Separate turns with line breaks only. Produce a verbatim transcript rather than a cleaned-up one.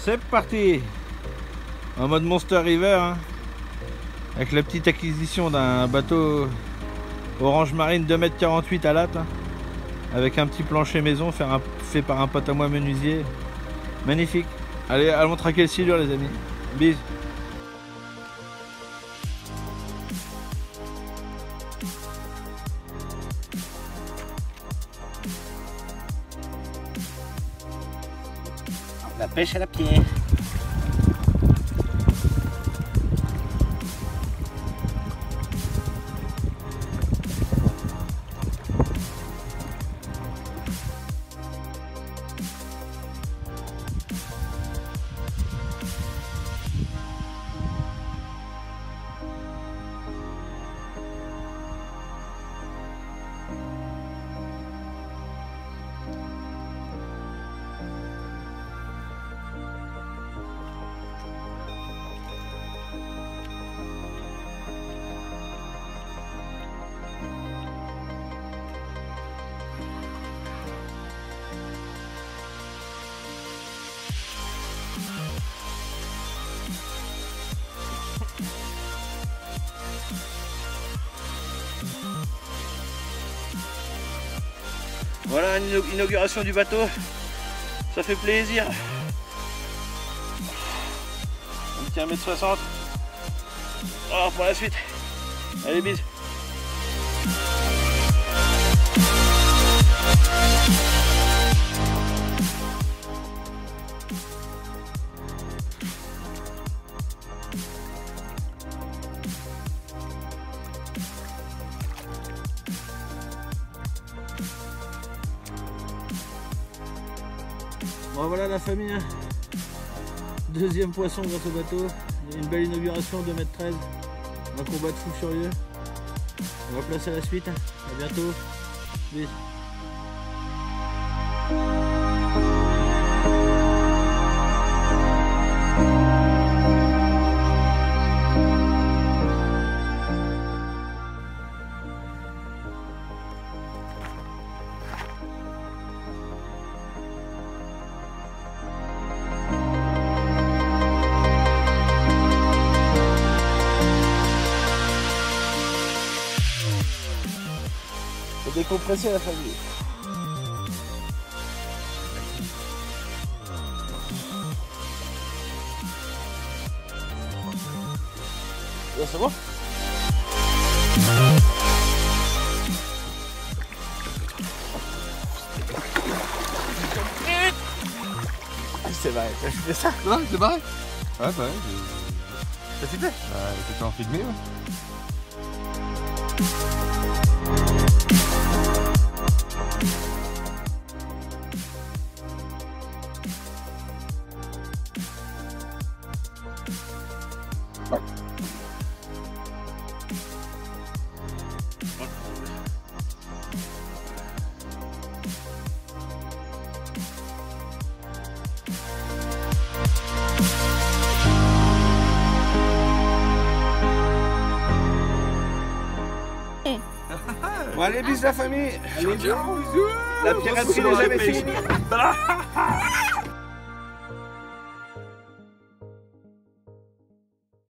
C'est parti. En mode Monster River, hein, avec la petite acquisition d'un bateau Orange Marine deux mètres quarante-huit à latte, hein, avec un petit plancher maison fait, un, fait par un pote à moi menuisier. Magnifique. Allez, allons traquer le silure les amis. Bis.
La pêche à la pierre. Voilà une inauguration du bateau, ça fait plaisir. Un petit un mètre soixante. Alors pour la suite, allez bis.
Bon voilà la famille, hein. Deuxième poisson grâce au bateau, une belle inauguration deux mètres treize, un combat de fou furieux. On va placer la suite, à bientôt. Bis. Décompresser la famille. Là, c'est bon? C'est vrai, t'as filmé ça?
Non, c'est pareil. Ouais, pareil.
T'as filmé?
Bah, c'était en filmé, ouais.
Bon allez bis la famille.
Allez, bisous.
La piraterie n'est jamais finie.